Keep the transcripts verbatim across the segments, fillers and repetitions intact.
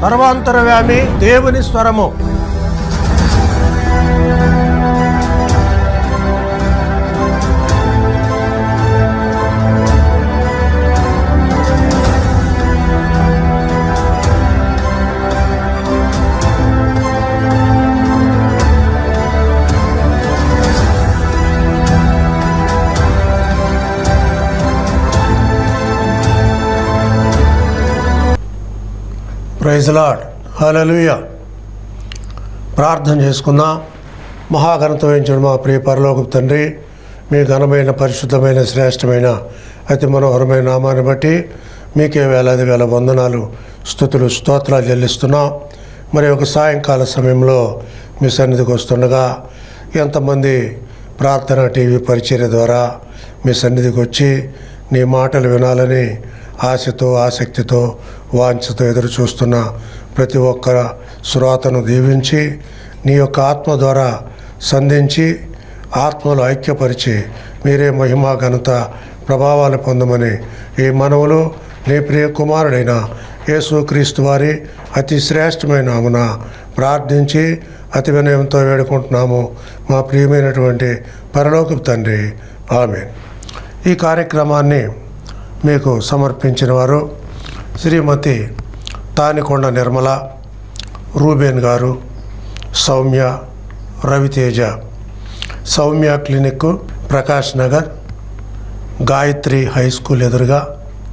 సర్వాంతరవ్యామి దేవుని స్వరము. Praise lord. హల్లెలూయా. ప్రార్థన చేసుకుందాం. మహాఘనత వహించిన మా ప్రియ పరలోకపు తండ్రి, మీ ఘనమైన పరిశుద్ధమైన శ్రేష్టమైన అతి మనోహరమైన నామాన్ని బట్టి మీకే వేలాది వేల వందనాలు స్తుతులు స్తోత్రాలు చెల్లిస్తున్నాం. మరి ఒక సాయంకాల సమయంలో మీ సన్నిధికి వస్తుండగా ఎంతమంది ప్రార్థన టీవీ పరిచర్య ద్వారా మీ సన్నిధికి వచ్చి నీ మాటలు వినాలని ఆశతో ఆసక్తితో వాంఛతో ఎదురు చూస్తున్న ప్రతి ఒక్క శ్రోతను దీవించి నీ యొక్క ఆత్మ ద్వారా సంధించి ఆత్మలో ఐక్యపరిచి మీరే మహిమా ఘనత ప్రభావాలు పొందమని ఈ మనవులు నీ ప్రియ కుమారుడైన యేసుక్రీస్తు వారి అతి శ్రేష్టమైన నామమున ప్రార్థించి అతి వినయంతో వేడుకుంటున్నాము మా ప్రియమైనటువంటి పరలోకపు తండ్రి. ఆమేన్. ఈ కార్యక్రమాన్ని మీకు సమర్పించిన వారు శ్రీమతి తానికొండ నిర్మల, రూబేన్ గారు, Soumya, Raviteja. Soumya clinic Prakash Nagar, Gayatri high school ఎదురుగా,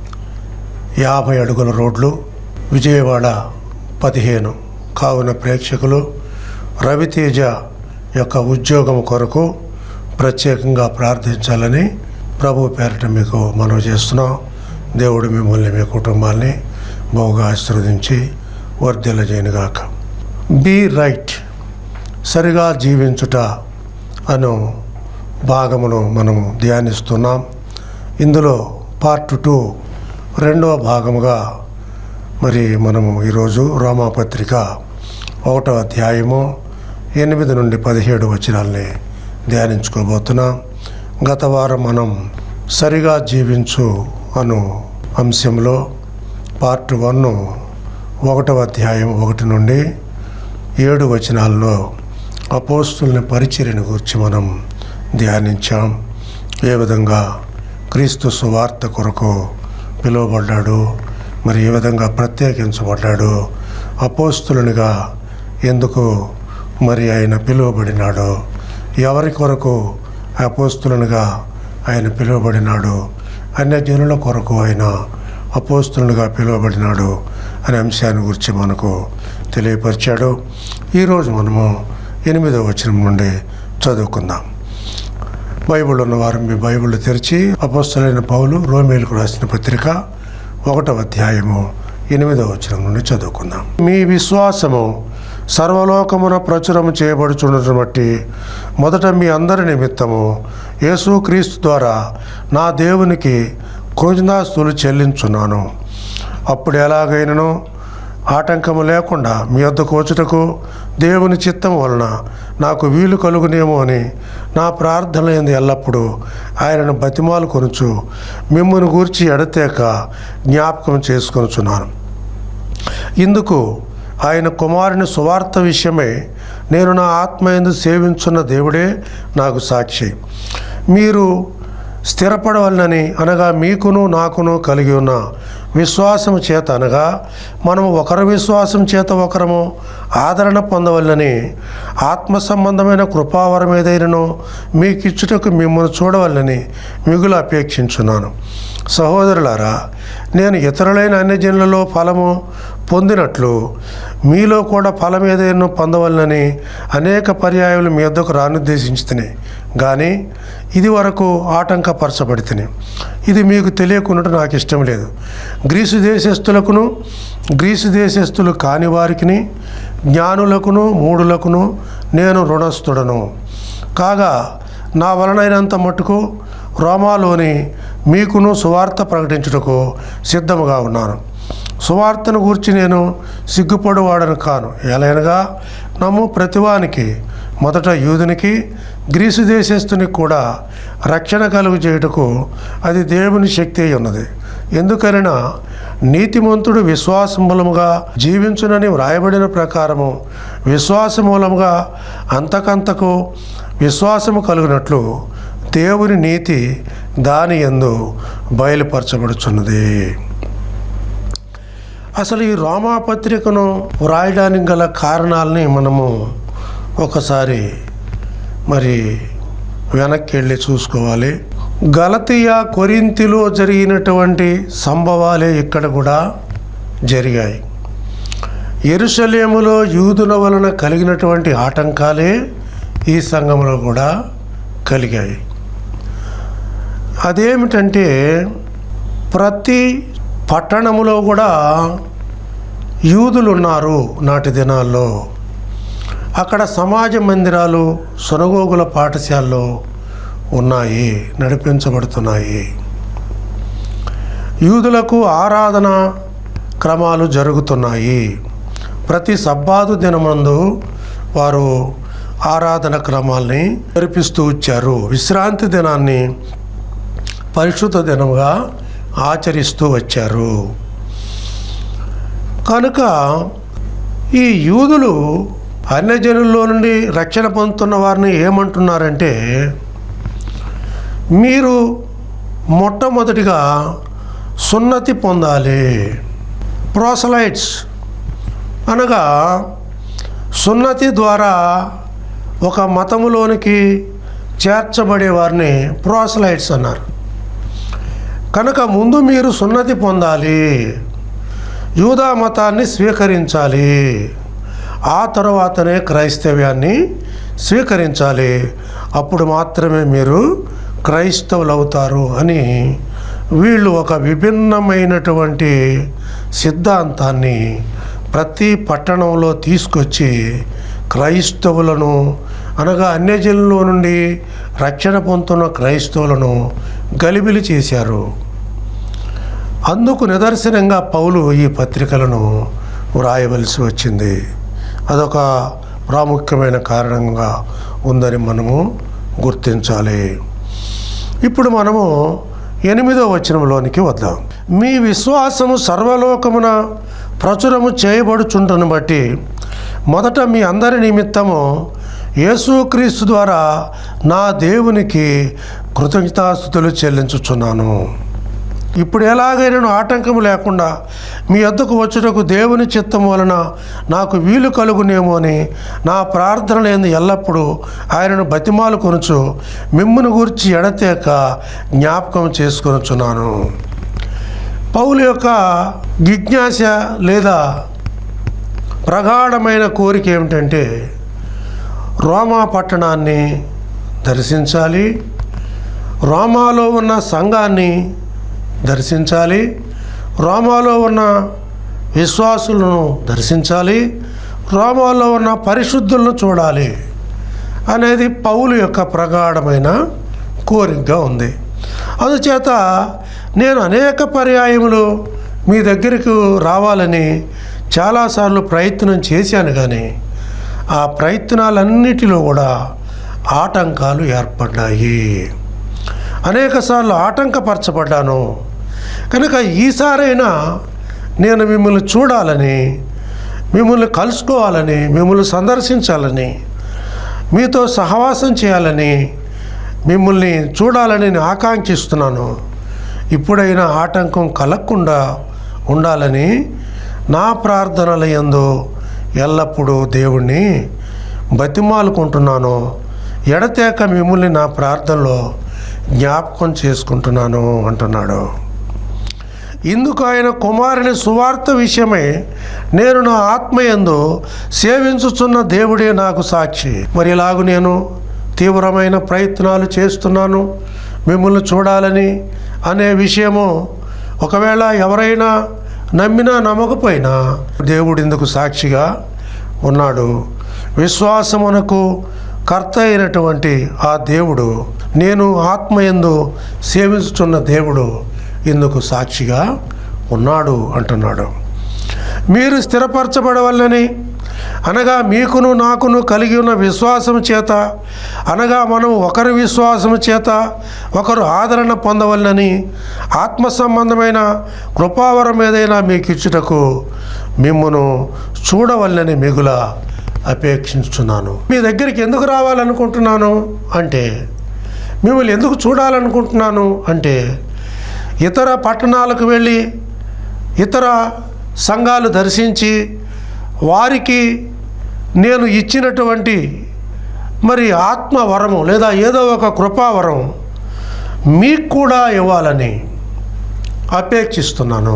యాభై అడుగుల రోడ్లు, విజయవాడ పదిహేను. కావున ప్రేక్షకులు రవితేజ యొక్క ఉద్యోగం కొరకు ప్రత్యేకంగా ప్రార్థించాలని ప్రభు పేరిట మీకు మనవి చేస్తున్నాం. దేవుడు మిమ్మల్ని మీ కుటుంబాన్ని బహుగా ఆశీర్వదించి వర్ధిల్లజేయునుగాక. బీ రైట్, సరిగా జీవించుట అను భాగమును మనము ధ్యానిస్తున్నాం. ఇందులో పార్ట్ టూ రెండవ భాగముగా మరి మనము ఈరోజు రోమాపత్రిక ఒకటో అధ్యాయము ఎనిమిది నుండి పదిహేడు వచనాల్ని ధ్యానించుకోబోతున్నాం. గత వారం మనం సరిగా జీవించు అను అంశంలో పార్ట్ వన్ ఒకటవ అధ్యాయం ఒకటి నుండి ఏడు వచనాల్లో అపోస్తుల్ని పరిచర్యను గురించి మనం ధ్యానించాం. ఏ విధంగా క్రీస్తు సువార్త కొరకు పిలువబడ్డాడు, మరి ఏ విధంగా ప్రత్యేకించబడ్డాడు, అపోస్తులునిగా ఎందుకు మరి ఆయన పిలువబడినాడు, ఎవరి కొరకు అపోస్తులునిగా ఆయన పిలువబడినాడు, అన్యజనుల కొరకు ఆయన అపోస్తులునిగా పిలువబడినాడు అనే అంశాన్ని గురించి మనకు తెలియపరిచాడు. ఈరోజు మనము ఎనిమిదవ వచనం నుండి చదువుకుందాం. బైబిల్ ఉన్నవారు మీ బైబిల్ తెరిచి అపోస్తలుడైన పౌలు రోమీయులకు రాసిన పత్రిక ఒకటవ అధ్యాయము ఎనిమిదవ వచనం నుండి చదువుకుందాం. మీ విశ్వాసము సర్వలోకమున ప్రచురము చేయబడుచుండటం బట్టి మొదట మీ అందరి నిమిత్తము యేసుక్రీస్తు ద్వారా నా దేవునికి కృతజ్ఞతాస్తుతులు చెల్లించున్నాను. అప్పుడు ఎలాగైనను ఆటంకము లేకుండా మీ వద్దకు వచ్చుటకు దేవుని చిత్తం వలన నాకు వీలు కలుగునేమో అని నా ప్రార్థన యందు ఎల్లప్పుడూ ఆయనను బతిమాలు కొనుచు మిమ్మును గూర్చి ఎడతేక జ్ఞాపకం చేసుకొనుచున్నాను. ఇందుకు ఆయన కుమారుని సువార్త విషయమై నేను నా ఆత్మయందు సేవించున్న దేవుడే నాకు సాక్షి. మీరు స్థిరపడవలనని అనగా మీకును నాకును కలిగి ఉన్న విశ్వాసము చేత అనగా మనము ఒకరి విశ్వాసం చేత ఒకరము ఆదరణ పొందవలనని ఆత్మ సంబంధమైన కృపావరం ఏదైనను మీకిచ్చుటకు మిమ్మల్ని చూడవలనని మిగులు అపేక్షించున్నాను. సహోదరులారా, నేను ఇతరులైన అన్యజనులలో ఫలము పొందినట్లు మీలో కూడా ఫలం ఏదైనా పొందవలనని అనేక పర్యాయాలు మీ వద్దకు రానుద్దేశించుతుని కానీ ఇది వరకు ఆటంకపరచబడితిని. ఇది మీకు తెలియకుండా నాకు ఇష్టం లేదు. గ్రీసు దేశస్థులకును గ్రీసు దేశస్థులు కాని వారికిని జ్ఞానులకును మూఢులకును నేను రుణస్థుడను కాగా నా వలనైనంత మట్టుకు రోమాలోని మీకును సువార్త ప్రకటించుటకు సిద్ధముగా ఉన్నాను. సువార్తను గూర్చి నేను సిగ్గుపడువాడను కాను. ఎలైనగా నమ్ము ప్రతివానికి మొదట యూదునికి గ్రీసు దేశస్థునికి కూడా రక్షణ కలుగు చేయుటకు అది దేవుని శక్తి అయి ఉన్నది. ఎందుకనగా నీతిమంతుడు విశ్వాస మూలముగా జీవించునని వ్రాయబడిన ప్రకారము విశ్వాస మూలముగా అంతకంతకు విశ్వాసము కలుగునట్లు దేవుని నీతి దాని యందు బయలుపరచబడుచున్నది. అసలు ఈ రోమాపత్రికను వ్రాయడానికి గల కారణాలని మనము ఒకసారి మరి వెనక్కి వెళ్ళి చూసుకోవాలి. గలతీయ కొరింథీలో జరిగినటువంటి సంభవాలే ఇక్కడ కూడా జరిగాయి. యెరూషలేములో యూదుల వలన కలిగినటువంటి ఆటంకాలే ఈ సంఘంలో కూడా కలిగాయి. అదేమిటంటే ప్రతి పట్టణములో కూడా యూదులు ఉన్నారు. నాటి దినాల్లో అక్కడ సమాజ మందిరాలు, సునగోగుల పాఠశాలలు ఉన్నాయి, నడిపించబడుతున్నాయి. యూదులకు ఆరాధన క్రమాలు జరుగుతున్నాయి. ప్రతి సబ్బాతు దినమందు వారు ఆరాధన క్రమాల్ని జరిపిస్తూ వచ్చారు. విశ్రాంతి దినాన్ని పరిశుద్ధ దినముగా ఆచరిస్తూ వచ్చారు. కనుక ఈ యూదులు అన్యజనుల్లో నుండి రక్షణ పొందుతున్న వారిని ఏమంటున్నారంటే, మీరు మొట్టమొదటిగా సున్నతి పొందాలి. ప్రోసలైట్స్ అనగా సున్నతి ద్వారా ఒక మతములోనికి చేర్చబడే వారిని ప్రోసలైట్స్ అన్నారు. కనుక ముందు మీరు సున్నతి పొందాలి, యూదా మతాన్ని స్వీకరించాలి, ఆ తరువాతనే క్రైస్తవ్యాన్ని స్వీకరించాలి, అప్పుడు మాత్రమే మీరు క్రైస్తవులు అవుతారు అని వీళ్ళు ఒక విభిన్నమైనటువంటి సిద్ధాంతాన్ని ప్రతి పట్టణంలో తీసుకొచ్చి క్రైస్తవులను అనగా అన్యజనుల నుండి రక్షణ పొందుతున్న క్రైస్తవులను గలిబిలి చేశారు. అందుకు నిదర్శనంగా పౌలు ఈ పత్రికలను వ్రాయవలసి వచ్చింది. అదొక ప్రాముఖ్యమైన కారణంగా ఉందని మనము గుర్తించాలి. ఇప్పుడు మనము ఎనిమిదో వచనంలోనికి వద్దాం. మీ విశ్వాసము సర్వలోకమున ప్రచురము చేయబడుచుంటను బట్టి మొదట మీ అందరి నిమిత్తము యేసుక్రీస్తు ద్వారా నా దేవునికి కృతజ్ఞతాస్తుతులు చెల్లించుచున్నాను. ఇప్పుడు ఎలాగైనా ఆటంకం లేకుండా మీ వద్దకు వచ్చుటకు దేవుని చిత్తం వలన నాకు వీలు కలుగునేమో అని నా ప్రార్థనలు ఏంది ఎల్లప్పుడూ ఆయనను బతిమాలు కొనుచు మిమ్మును గూర్చి ఎడతేక జ్ఞాపకం చేసుకొనుచున్నాను. పౌలు యొక్క జిజ్ఞాస లేదా ప్రగాఢమైన కోరిక ఏమిటంటే రోమా పట్టణాన్ని దర్శించాలి, రోమాలో ఉన్న సంఘాన్ని దర్శించాలి, రోమాలో ఉన్న విశ్వాసులను దర్శించాలి, రోమాలో ఉన్న పరిశుద్ధులను చూడాలి అనేది పౌలు యొక్క ప్రగాఢమైన కోరికగా ఉంది. అందుచేత నేను అనేక పర్యాయములు మీ దగ్గరకు రావాలని చాలాసార్లు ప్రయత్నం చేశాను, కానీ ఆ ప్రయత్నాలన్నిటిలో కూడా ఆటంకాలు ఏర్పడ్డాయి. అనేకసార్లు ఆటంకపరచబడ్డాను. కనుక ఈసారైనా నేను మిమ్మల్ని చూడాలని, మిమ్మల్ని కలుసుకోవాలని, మిమ్మల్ని సందర్శించాలని, మీతో సహవాసం చేయాలని, మిమ్మల్ని చూడాలని నేను ఆకాంక్షిస్తున్నాను. ఇప్పుడైనా ఆటంకం కలగకుండా ఉండాలని నా ప్రార్థనల యందు ఎల్లప్పుడూ దేవుణ్ణి బతిమాలుకుంటున్నాను. ఎడతేక మిమ్మల్ని నా ప్రార్థనలో జ్ఞాపకం చేసుకుంటున్నాను అంటున్నాడు. ఇందుకు ఆయన కుమారుని సువార్త విషయమై నేను నా ఆత్మయందు సేవించుచున్న దేవుడే నాకు సాక్షి. మరి ఇలాగూ నేను తీవ్రమైన ప్రయత్నాలు చేస్తున్నాను మిమ్మల్ని చూడాలని అనే విషయము ఒకవేళ ఎవరైనా నమ్మినా నమ్మకపోయినా దేవుడు ఇందుకు సాక్షిగా ఉన్నాడు. విశ్వాసమునకు కర్త అయినటువంటి ఆ దేవుడు, నేను ఆత్మయందు సేవించుచున్న దేవుడు ఇందుకు సాక్షిగా ఉన్నాడు అంటున్నాడు. మీరు స్థిరపరచబడవలనని అనగా మీకును నాకును కలిగి ఉన్న విశ్వాసము చేత, అనగా మనం ఒకరి విశ్వాసము చేత ఒకరు ఆదరణ పొందవలనని ఆత్మ సంబంధమైన కృపావరం ఏదైనా మీకు ఇచ్చుటకు మిమ్మును చూడవలనని మిగుల అపేక్షించున్నాను. మీ దగ్గరికి ఎందుకు రావాలనుకుంటున్నాను అంటే, మిమ్మల్ని ఎందుకు చూడాలనుకుంటున్నాను అంటే, ఇతర పట్టణాలకు వెళ్ళి ఇతర సంఘాలు దర్శించి వారికి నేను ఇచ్చినటువంటి మరి ఆత్మవరము లేదా ఏదో ఒక కృపావరం మీకు కూడా ఇవ్వాలని అపేక్షిస్తున్నాను.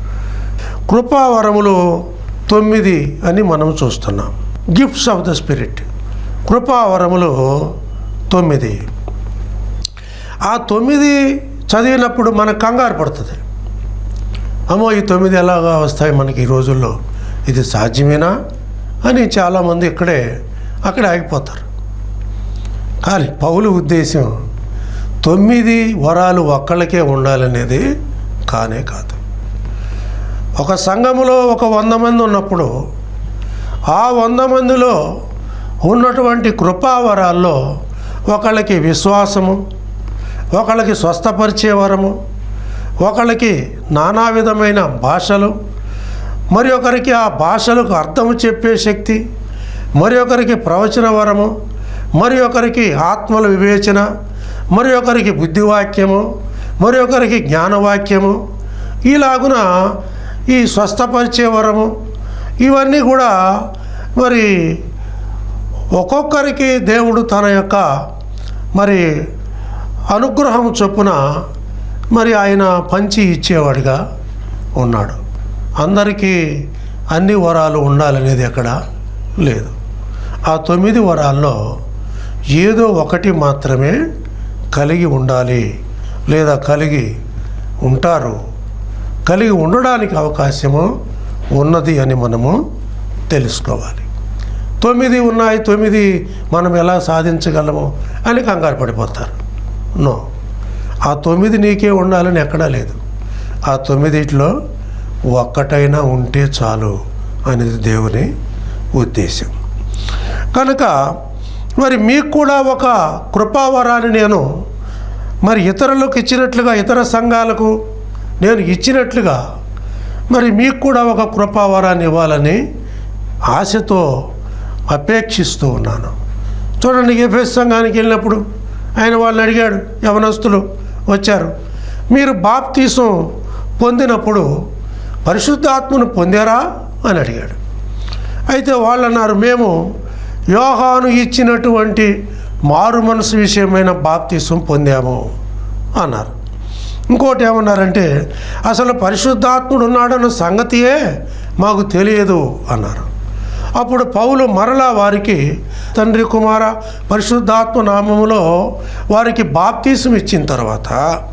కృపావరములు తొమ్మిది అని మనం చూస్తున్నాం. గిఫ్ట్స్ ఆఫ్ ద స్పిరిట్, కృపావరములు తొమ్మిది. ఆ తొమ్మిది చదివినప్పుడు మనకు కంగారు పడుతుంది. అమ్మో, ఈ తొమ్మిది ఎలాగా వస్తాయి మనకి ఈ రోజుల్లో, ఇది సాధ్యమేనా అని చాలామంది ఇక్కడే అక్కడే ఆగిపోతారు. కానీ పౌలు ఉద్దేశం తొమ్మిది వరాలు ఒక్కళ్ళకే ఉండాలనేది కానే కాదు. ఒక సంఘములో ఒక వంద మంది ఉన్నప్పుడు ఆ వంద మందిలో ఉన్నటువంటి కృపావరాల్లో ఒకళ్ళకి విశ్వాసము, ఒకళ్ళకి స్వస్థపరిచే వరము, ఒకళ్ళకి నానా విధమైన భాషలు, మరి ఒకరికి ఆ భాషలకు అర్థము చెప్పే శక్తి, మరి ఒకరికి ప్రవచన వరము, మరి ఒకరికి ఆత్మల వివేచన, మరి ఒకరికి బుద్ధివాక్యము, మరి ఒకరికి జ్ఞానవాక్యము, ఇలాగున ఈ స్వస్థపరిచే వరము, ఇవన్నీ కూడా మరి ఒక్కొక్కరికి దేవుడు తన యొక్క మరి అనుగ్రహం చొప్పున మరి ఆయన పంచి ఇచ్చేవాడిగా ఉన్నాడు. అందరికీ అన్ని వరాలు ఉండాలనేది ఎక్కడ లేదు. ఆ తొమ్మిది వరాల్లో ఏదో ఒకటి మాత్రమే కలిగి ఉండాలి లేదా కలిగి ఉంటారు, కలిగి ఉండడానికి అవకాశము ఉన్నది అని మనము తెలుసుకోవాలి. తొమ్మిది ఉన్నాయి, తొమ్మిది మనం ఎలా సాధించగలము అని కంగారు పడిపోతారు. నో, ఆ తొమ్మిది నీకే ఉండాలని ఎక్కడా లేదు. ఆ తొమ్మిదిట్లో ఒక్కటైనా ఉంటే చాలు అనేది దేవుని ఉద్దేశం. కనుక మరి మీకు కూడా ఒక కృపావరాన్ని నేను మరి ఇతరులకు ఇచ్చినట్లుగా, ఇతర సంఘాలకు నేను ఇచ్చినట్లుగా మరి మీకు కూడా ఒక కృపావరాన్ని ఇవ్వాలని ఆశతో అపేక్షిస్తూ ఉన్నాను. చూడండి, ఎఫెసు సంఘానికి వెళ్ళినప్పుడు ఆయన వాళ్ళని అడిగాడు, యవనస్తులు వచ్చారు, మీరు బాప్తీసం పొందినప్పుడు పరిశుద్ధాత్మను పొందారా అని అడిగాడు. అయితే వాళ్ళు అన్నారు, మేము యోహాను ఇచ్చినటువంటి మారు మనసు విషయమైన బాప్తీసం పొందాము అన్నారు. ఇంకోటి ఏమన్నారంటే, అసలు పరిశుద్ధాత్ముడు ఉన్నాడన్న సంగతియే మాకు తెలియదు అన్నారు. అప్పుడు పౌలు మరలా వారికి తండ్రి కుమార పరిశుద్ధాత్మ నామములో వారికి బాప్తీసం ఇచ్చిన తర్వాత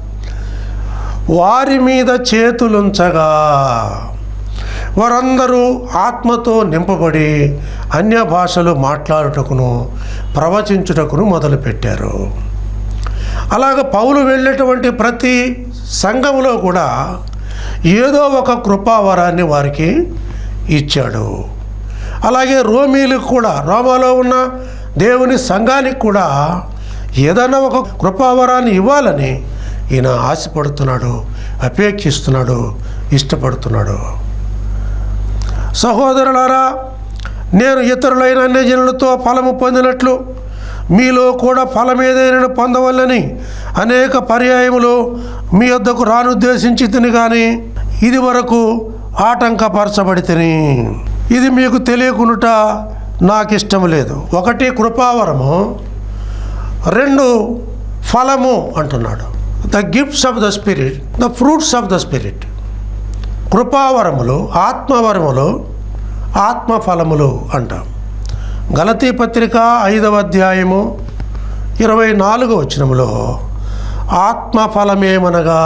వారి మీద చేతులుంచగా వారందరూ ఆత్మతో నింపబడి అన్య భాషలు మాట్లాడుటకును ప్రవచించుటకును మొదలుపెట్టారు. అలాగ పౌలు వెళ్ళేటువంటి ప్రతి సంఘములో కూడా ఏదో ఒక కృపావరాన్ని వారికి ఇచ్చాడు. అలాగే రోమీలకు కూడా, రోమాలో ఉన్న దేవుని సంఘానికి కూడా ఏదైనా ఒక కృపావరాన్ని ఇవ్వాలని ఈయన ఆశపడుతున్నాడు, అపేక్షిస్తున్నాడు, ఇష్టపడుతున్నాడు. సహోదరులారా, నేను ఇతరులైన అన్యజనులతో ఫలము పొందినట్లు మీలో కూడా ఫలం ఏదైనా పొందవలని అనేక పర్యాయములు మీ వద్దకు రానుద్దేశించి తిని, కానీ ఇది వరకు ఆటంకపరచబడి తిని, ఇది మీకు తెలియకుండా నాకు ఇష్టం లేదు. ఒకటి కృపావరము, రెండు ఫలము అంటున్నాడు. The gifts of the spirit, the fruits of the spirit. కృపావరములు, ఆత్మవరములు, ఆత్మఫలములు అంటాం. గలతీ పత్రిక ఐదవ అధ్యాయము ఇరవై నాలుగో వచనములో ఆత్మఫలమేమనగా,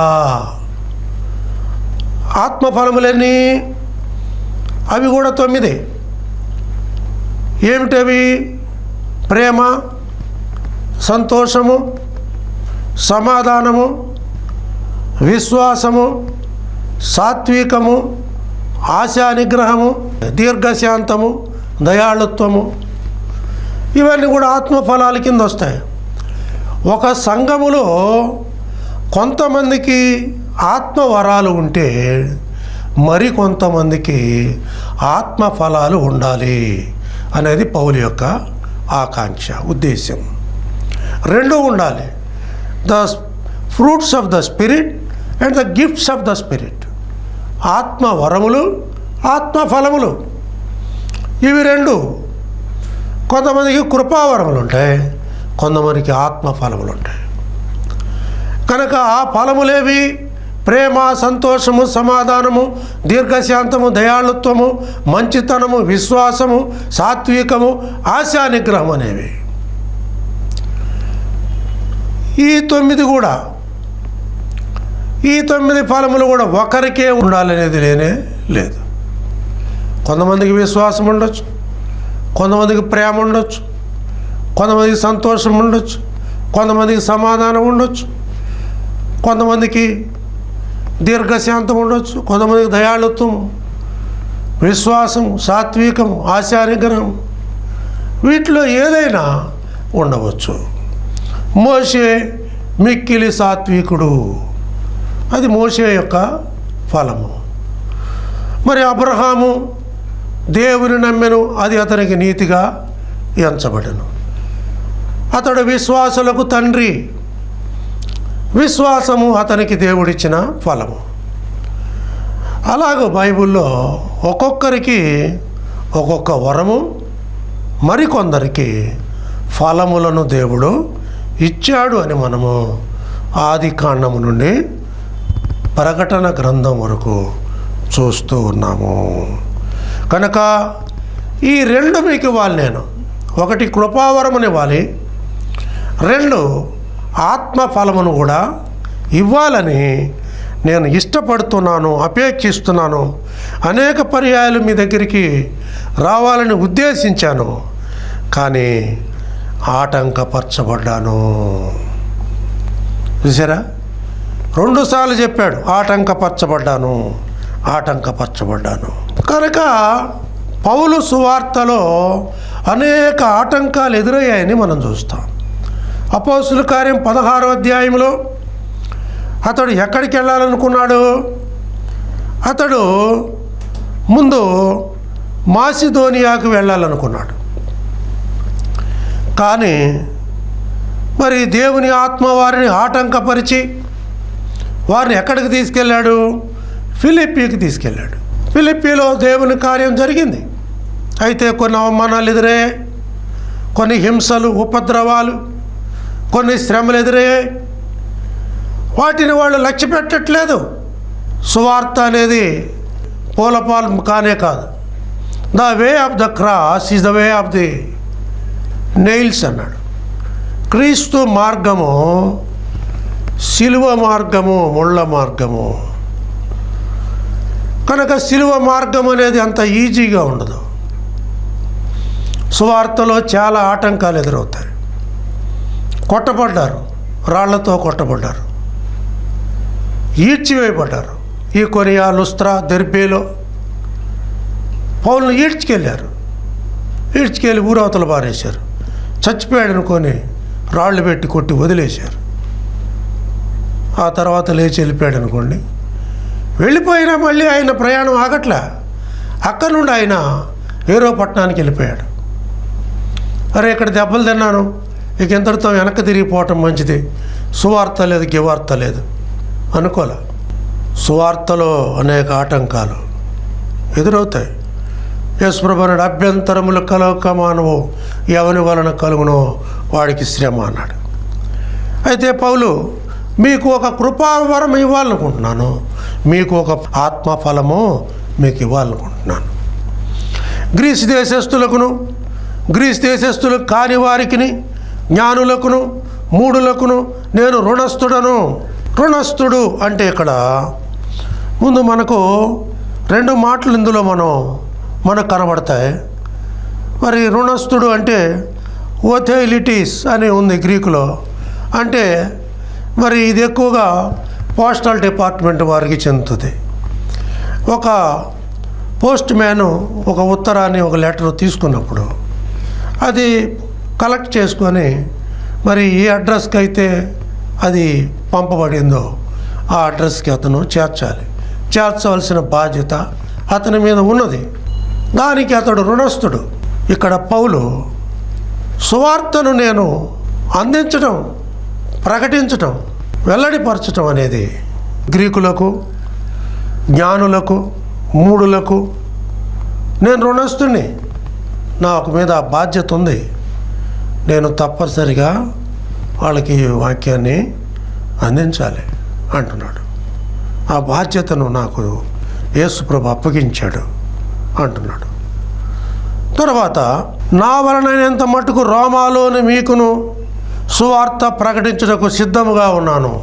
ఆత్మఫలములన్నీ అవి కూడా తొమ్మిది. ఏమిటవి? ప్రేమ, సంతోషము, సమాధానము, విశ్వాసము, సాత్వికము, ఆశా నిగ్రహము, దీర్ఘశాంతము, దయాళుత్వము, ఇవన్నీ కూడా ఆత్మఫలాల కింద వస్తాయి. ఒక సంఘములో కొంతమందికి ఆత్మవరాలు ఉంటే మరి కొంతమందికి ఆత్మఫలాలు ఉండాలి అనేది పౌలు యొక్క ఆకాంక్ష, ఉద్దేశం. రెండూ ఉండాలి. The fruits of the spirit and the gifts of the spirit. ఆత్మ వరములు, ఆత్మ ఫలములు, ఇవి రెండు. కొంతమందికి కృపావరములు ఉంటాయి, కొంతమందికి ఆత్మ ఫలములు ఉంటాయి. కనుక ఆ ఫలములేవి? ప్రేమ, సంతోషము, సమాధానము, దీర్ఘశాంతము, దయాళుత్వము, మంచితనము, విశ్వాసము, సాత్వికము, ఆశా నిగ్రహం అనేవి. ఈ తొమ్మిది కూడా, ఈ తొమ్మిది ఫలములు కూడా ఒకరికే ఉండాలనేది లేనే లేదు. కొంతమందికి విశ్వాసం ఉండొచ్చు, కొంతమందికి ప్రేమ ఉండొచ్చు, కొంతమందికి సంతోషం ఉండొచ్చు, కొంతమందికి సమాధానం ఉండొచ్చు, కొంతమందికి దీర్ఘశాంతం ఉండొచ్చు, కొంతమందికి దయాళుత్వం, విశ్వాసం, సాత్వికం, ఆశానిగ్రహం, వీటిలో ఏదైనా ఉండవచ్చు. మోషే మిక్కిలి సాత్వికుడు, అది మోషే యొక్క ఫలము. మరి అబ్రహాము దేవుని నమ్మెను, అది అతనికి నీతిగా ఎంచబడెను. అతడు విశ్వాసులకు తండ్రి, విశ్వాసము అతనికి దేవుడిచ్చిన ఫలము. అలాగ బైబిల్లో ఒక్కొక్కరికి ఒక్కొక్క వరము, మరికొందరికి ఫలములను దేవుడు ఇచ్చాడు అని మనము ఆది కాండము నుండి ప్రకటన గ్రంథం వరకు చూస్తూ ఉన్నాము. కనుక ఈ రెండు మీకు ఇవ్వాలి. నేను ఒకటి కృపావరముని ఇవ్వాలి, రెండు ఆత్మఫలమును కూడా ఇవ్వాలని నేను ఇష్టపడుతున్నాను, అపేక్షిస్తున్నాను. అనేక పర్యాయాలు మీ దగ్గరికి రావాలని ఉద్దేశించాను, కానీ ఆటంకపరచబడ్డాను. చూసారా, రెండుసార్లు చెప్పాడు, ఆటంకపరచబడ్డాను, ఆటంకపరచబడ్డాను. కనుక పౌలు సువార్తలో అనేక ఆటంకాలు ఎదురయ్యాయని మనం చూస్తాం. అపోస్తుల కార్యం పదహారో అధ్యాయంలో అతడు ఎక్కడికి వెళ్ళాలనుకున్నాడు? అతడు ముందు మాసిదోనియాకు వెళ్ళాలనుకున్నాడు. కానీ మరి దేవుని ఆత్మ వారిని ఆటంకపరిచి వారిని ఎక్కడికి తీసుకెళ్ళాడు? ఫిలిప్పీకి తీసుకెళ్ళాడు. ఫిలిప్పీలో దేవుని కార్యం జరిగింది. అయితే కొన్ని అవమానాలు ఎదురయ్యాయి, కొన్ని హింసలు, ఉపద్రవాలు, కొన్ని శ్రమలు ఎదురయ్యాయి. వాటిని వాళ్ళు లక్ష్య పెట్టట్లేదు. సువార్త అనేది పూలపాలం కానే కాదు. The way of the cross is the way of the nails అన్నాడు. క్రీస్తు మార్గము శిలువ మార్గము, ముళ్ళ మార్గము. కనుక శిలువ మార్గం అనేది అంత ఈజీగా ఉండదు. సువార్తలో చాలా ఆటంకాలు ఎదురవుతాయి. కొట్టబడ్డారు, రాళ్లతో కొట్టబడ్డారు, ఈడ్చివేయబడ్డారు. ఈ కొరియా, లుస్త్రా, దెర్బేలో పౌలును ఈడ్చుకెళ్ళారు. ఈడ్చుకెళ్ళి ఊరవతల పారేశారు. చచ్చిపోయాడు అనుకొని రాళ్ళు పెట్టి కొట్టి వదిలేశారు. ఆ తర్వాత లేచి వెళ్ళిపోయాడు అనుకోండి. వెళ్ళిపోయినా మళ్ళీ ఆయన ప్రయాణం ఆగట్లా. అక్కడి నుండి ఆయన వేరే పట్టణానికి వెళ్ళిపోయాడు. అరే, ఇక్కడ దెబ్బలు తిన్నాను, ఇక ఎంతటితో వెనక్కి తిరిగిపోవటం మంచిది, సువార్త లేదు, గివార్త లేదు అనుకోలే. సువార్తలో అనేక ఆటంకాలు ఎదురవుతాయి. యేసుప్రభు అన్నాడు, అభ్యంతరములు కలగక మానవు ఎవని వలన కలుగునో వాడికి శ్రమ అన్నాడు. అయితే పౌలు మీకు ఒక కృపావరం ఇవ్వాలనుకుంటున్నాను, మీకు ఒక ఆత్మఫలము మీకు ఇవ్వాలనుకుంటున్నాను. గ్రీస్ దేశస్థులకును గ్రీస్ దేశస్థులు కాని వారికిని జ్ఞానులకును మూఢులకును నేను రుణస్థుడను. రుణస్థుడు అంటే ఇక్కడ ముందు మనకు రెండు మాటలు ఇందులో మనం మనకు కనబడతాయి. మరి రుణస్థుడు అంటే ఓథెలిటీస్ అని ఉంది గ్రీకులో. అంటే మరి ఇది ఎక్కువగా పోస్టల్ డిపార్ట్మెంట్ వారికి చెందుతుంది. ఒక పోస్ట్ మ్యాను ఒక ఉత్తరాన్ని ఒక లెటర్ తీసుకున్నప్పుడు అది కలెక్ట్ చేసుకొని మరి ఏ అడ్రస్కి అయితే అది పంపబడిందో ఆ అడ్రస్కి అతను చేర్చాలి. చేర్చవలసిన బాధ్యత అతని మీద ఉన్నది. దానికి అతడు రుణస్థుడు. ఇక్కడ పౌలు సువార్తను నేను అందించడం, ప్రకటించటం, వెల్లడిపరచటం అనేది గ్రీకులకు, జ్ఞానులకు, మూఢులకు నేను రుణస్థుని. నాకు మీద ఆ బాధ్యత ఉంది. నేను తప్పనిసరిగా వాళ్ళకి ఈ వాక్యాన్ని అందించాలి అంటున్నాడు. ఆ బాధ్యతను నాకు యేసుప్రభు అప్పగించాడు అంటున్నాడు. తర్వాత నా వలనైనంత మట్టుకు రోమాలోని మీకును సువార్త ప్రకటించుటకు సిద్ధముగా ఉన్నాను.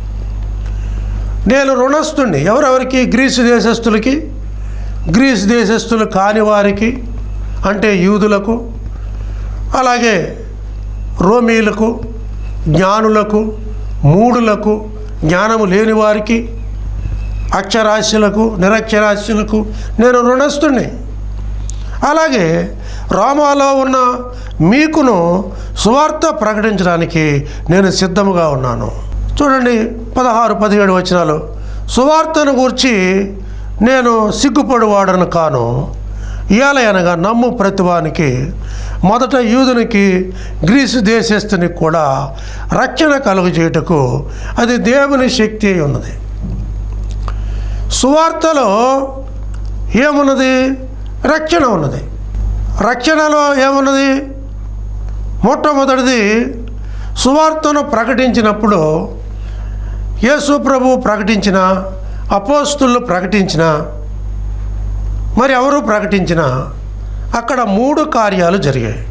నేను రుణస్థుణ్ణి. ఎవరెవరికి? గ్రీసు దేశస్థులకి, గ్రీసు దేశస్థులు కాని వారికి అంటే యూదులకు, అలాగే రోమీలకు, జ్ఞానులకు, మూఢులకు, జ్ఞానము లేని వారికి, అక్షరాస్యులకు, నిరక్షరాస్యులకు నేను రుణస్థుణ్ణి. అలాగే రోమాలో ఉన్న మీకును సువార్త ప్రకటించడానికి నేను సిద్ధముగా ఉన్నాను. చూడండి పదహారు పదిహేడు వచనాలు. సువార్తను గూర్చి నేను సిగ్గుపడువాడను కాను. ఏలయనగా నమ్ము ప్రతివానికి, మొదట యూదునికి గ్రీసు దేశస్థునికి కూడా రక్షణ కలుగజేయుటకు అది దేవుని శక్తి అయి ఉన్నది. సువార్తలో ఏమున్నది? రక్షణ ఉన్నది. రక్షణలో ఏమున్నది? మొట్టమొదటిది సువార్తను ప్రకటించినప్పుడు యేసు ప్రభువు ప్రకటించిన, అపోస్తులు ప్రకటించిన, మరి ఎవరు ప్రకటించినా అక్కడ మూడు కార్యాలు జరిగాయి.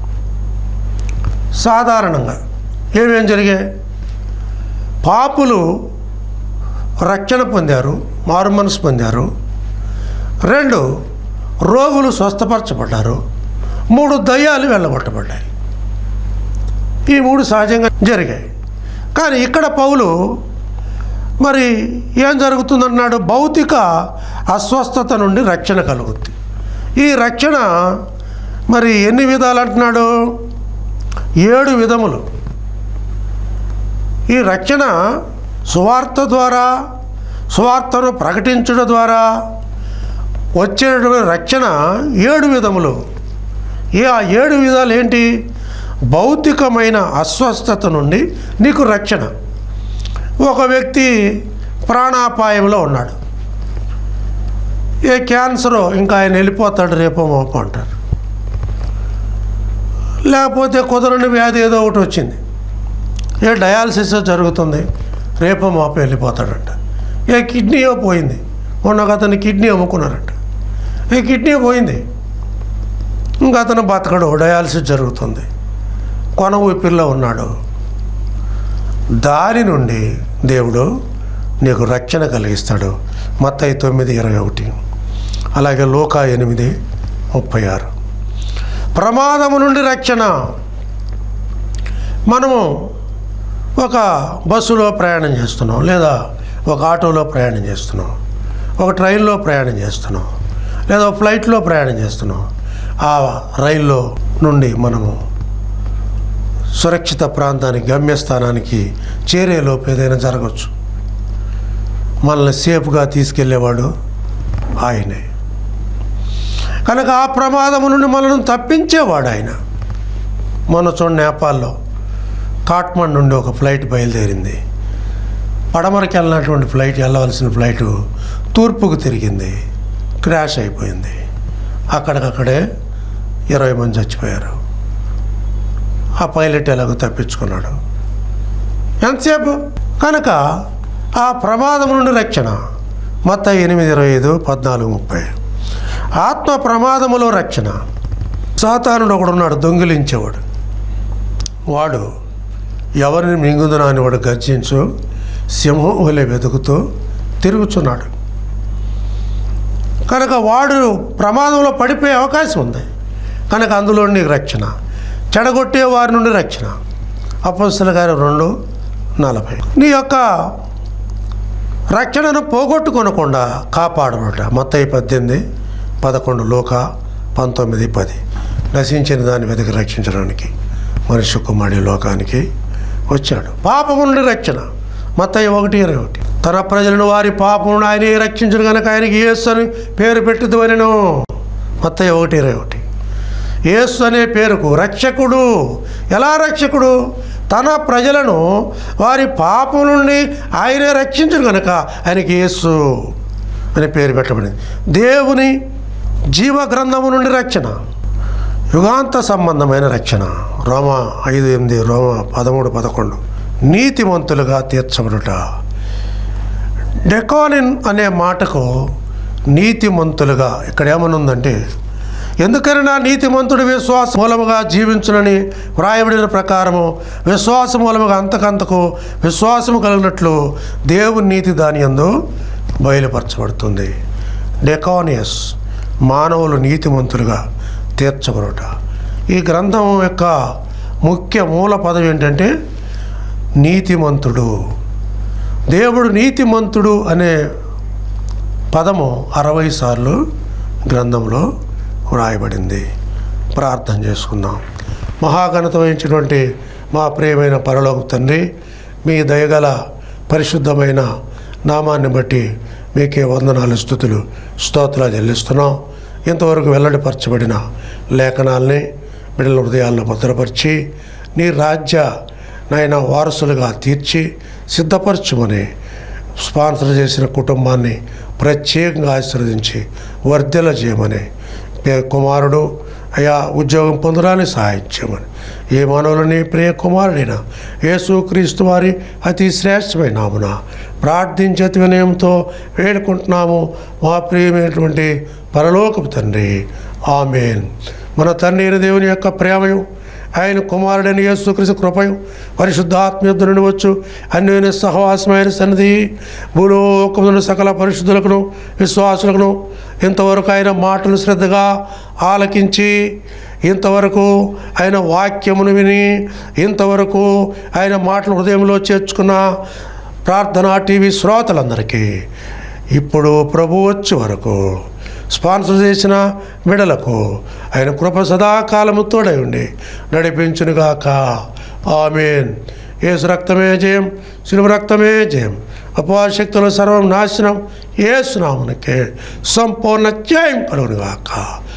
సాధారణంగా ఏమేం జరిగాయి? పాపులు రక్షణ పొందారు, మారు మనసు పొందారు. రెండు, రోగులు స్వస్థపరచబడ్డారు. మూడు, దయ్యాలు వెళ్ళగొట్టబడ్డాయి. ఈ మూడు సహజంగా జరిగాయి. కానీ ఇక్కడ పౌలు మరి ఏం జరుగుతుందన్నాడు? భౌతిక అస్వస్థత నుండి రక్షణ కలుగుద్ది. ఈ రక్షణ మరి ఎన్ని విధాలు అంటున్నాడు? ఏడు విధములు. ఈ రక్షణ సువార్త ద్వారా, సువార్తను ప్రకటించడం ద్వారా వచ్చేటువంటి రక్షణ ఏడు విధములు. ఏ ఆ ఏడు విధాలు ఏంటి? భౌతికమైన అస్వస్థత నుండి నీకు రక్షణ. ఒక వ్యక్తి ప్రాణాపాయంలో ఉన్నాడు. ఏ క్యాన్సరో ఇంకా ఆయన వెళ్ళిపోతాడు రేపో మోపో అంటారు. లేకపోతే కుదరని వ్యాధి ఏదో ఒకటి వచ్చింది, ఏ డయాలసిస్ జరుగుతుంది, రేపో మోపో వెళ్ళిపోతాడంట. ఏ కిడ్నీయో పోయింది, మొన్న అతని కిడ్నీ అమ్ముకున్నారంట. ఏ కిడ్నీ పోయింది, ఇంకా అతను బతకడు, డయాలసిస్ జరుగుతుంది, కొన ఊపిరిలో ఉన్నాడు. దాని నుండి దేవుడు నీకు రక్షణ కలిగిస్తాడు. మత్తయి తొమ్మిది ఇరవై ఒకటి, అలాగే లూకా ఎనిమిది ముప్పై ఆరు. ప్రమాదము నుండి రక్షణ. మనము ఒక బస్సులో ప్రయాణం చేస్తున్నాం, లేదా ఒక ఆటోలో ప్రయాణం చేస్తున్నాం, ఒక ట్రైన్లో ప్రయాణం చేస్తున్నాం, లేదా ఫ్లైట్లో ప్రయాణం చేస్తున్నాం. ఆ రైల్లో నుండి మనము సురక్షిత ప్రాంతానికి, గమ్యస్థానానికి చేరేలోపు ఏదైనా జరగవచ్చు. మనల్ని సేఫ్గా తీసుకెళ్ళేవాడు ఆయనే కనుక ఆ ప్రమాదము నుండి మనల్ని తప్పించేవాడు ఆయన. మొన్న చూడండి, నేపాల్లో కాట్మండ్ నుండి ఒక ఫ్లైట్ బయలుదేరింది. పడమరకి వెళ్ళినటువంటి ఫ్లైట్, వెళ్ళవలసిన ఫ్లైటు తూర్పుకు తిరిగింది, క్రాష్ అయిపోయింది. అక్కడికక్కడే ఇరవై మంది చచ్చిపోయారు. ఆ పైలట్ ఎలాగో తప్పించుకున్నాడు. ఎంతసేపు? కనుక ఆ ప్రమాదం నుండి రక్షణ. మత్తయి ఎనిమిది ఇరవై ఐదు పద్నాలుగు ముప్పై. ఆత్మ ప్రమాదములో రక్షణ. సాతానుడు ఒకడున్నాడు, దొంగిలించేవాడు. వాడు ఎవరిని మింగుదునా అని వాడు గర్జించు సింహం వలె వెతుకుతూ తిరుగుతున్నాడు. కనుక వాడు ప్రమాదంలో పడిపోయే అవకాశం ఉంది. కనుక అందులో నీకు రక్షణ. చెడగొట్టే వారి నుండి రక్షణ. అపోస్తలుల కార్యం రెండు నలభై. నీ యొక్క రక్షణను పోగొట్టుకొనకుండా కాపాడబడ. మత్తయి పద్దెనిమిది పదకొండు లూకా పంతొమ్మిది పది. నశించిన దాన్ని వెతికి రక్షించడానికి మనిషి కుమారుడు లోకానికి వచ్చాడు. పాపము నుండి రక్షణ మత్తయి ఒకటి ఇరవై ఒకటి. తన ప్రజలను వారి పాపము నుండి ఆయనే రక్షించను కనుక ఆయనకి యేసు అని పేరు పెట్టుదు అనెను. మత్తయి ఒకటి ఇరవై ఒకటి. యేసు అనే పేరుకు రక్షకుడు. ఎలా రక్షకుడు? తన ప్రజలను వారి పాపం నుండి ఆయనే రక్షించను కనుక ఆయనకి యేసు అనే పేరు పెట్టబడింది. దేవుని జీవ గ్రంథము నుండి రక్షణ, యుగాంత సంబంధమైన రక్షణ. రోమ ఐదు ఎనిమిది, రోమ పదమూడు పదకొండు. నీతిమంతులుగా తీర్చబడుట. డెకానిన్ అనే మాటకు నీతిమంతులుగా ఇక్కడ ఏమనుందంటే, ఎందుకైనా నీతిమంతుడు విశ్వాస మూలముగా జీవించునని వ్రాయబడిన ప్రకారము విశ్వాస మూలముగా అంతకంతకు విశ్వాసము కలిగినట్లు దేవుని నీతి దాని యందు బయలుపరచబడుతుంది. డెకానియస్ మానవులు నీతిమంతులుగా తీర్చబడుట. ఈ గ్రంథం యొక్క ముఖ్య మూల పదం ఏంటంటే నీతిమంతుడు. దేవుడు నీతిమంతుడు అనే పదము అరవై సార్లు గ్రంథంలో వ్రాయబడింది. ప్రార్థన చేసుకుందాం. మహాఘనత వహించినటువంటి మా ప్రియమైన పరలోక తండ్రి, మీ దయగల పరిశుద్ధమైన నామాన్ని బట్టి మీకే వందనాలు, స్తుతులు, స్తోత్రాలు చెల్లిస్తున్నాం. ఇంతవరకు వెల్లడిపరచబడిన లేఖనాల్ని బిడ్డల హృదయాల్లో భద్రపరిచి నీ రాజ్య నాయన వారసులుగా తీర్చి సిద్ధపరచుమని స్పాన్సర్ చేసిన కుటుంబాన్ని ప్రత్యేకంగా ఆశీర్వదించి వర్ధల చేయమని, కుమారుడు అయా ఉద్యోగం పొందడానికి సహాయం చేయమని, ఏ మానవులని ప్రియ కుమారుడైన యేసుక్రీస్తు వారి అతి శ్రేష్టమైన నామున ప్రార్థించే వినయంతో వేడుకుంటున్నాము మా ప్రియమైనటువంటి పరలోకపు తండ్రి. ఆమేన్. మన తండ్రి అయిన దేవుని యొక్క ప్రేమయు, ఆయన కుమారుడైన యేసుక్రీస్తు కృపయు, పరిశుద్ధాత్మ నుండి వచ్చు అన్యోన్య సహవాసమైన సన్నిధి భూలోకములను సకల పరిశుద్ధులకును విశ్వాసులకును ఇంతవరకు ఆయన మాటలు శ్రద్ధగా ఆలకించి, ఇంతవరకు ఆయన వాక్యమును విని, ఇంతవరకు ఆయన మాటలు హృదయంలో చేర్చుకున్న ప్రార్థనా టీవీ శ్రోతలందరికీ ఇప్పుడు ప్రభు వచ్చే వరకు స్పాన్సర్ చేసిన బిడలకు ఆయన కృప సదాకాలము తోడై ఉండి నడిపించునుగాక. ఆమేన్. యేసు రక్తమే జయం, శిలువ రక్తమే జయం. అపవాశక్తుల సర్వం నాశనం యేసు నామమునకే సంపూర్ణ జయం కలుగునుగాక.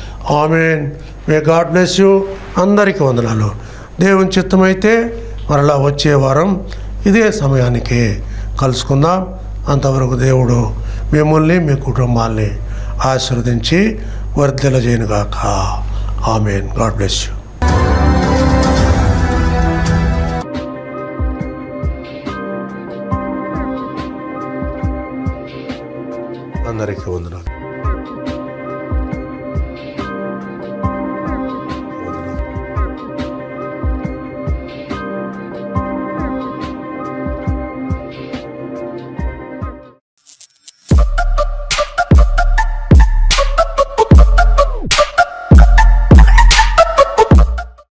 ఆమేన్. May God bless you. అందరికీ వందనాలు. దేవుని చిత్తమైతే మరలా వచ్చే వారం ఇదే సమయానికి కలుసుకుందాం. అంతవరకు దేవుడు మిమ్మల్ని మీ కుటుంబాల్ని ఆశీర్వదించి వర్ధల చేయనుగాక. ఆమేన్. God bless you. అందరికీ వందనాలు.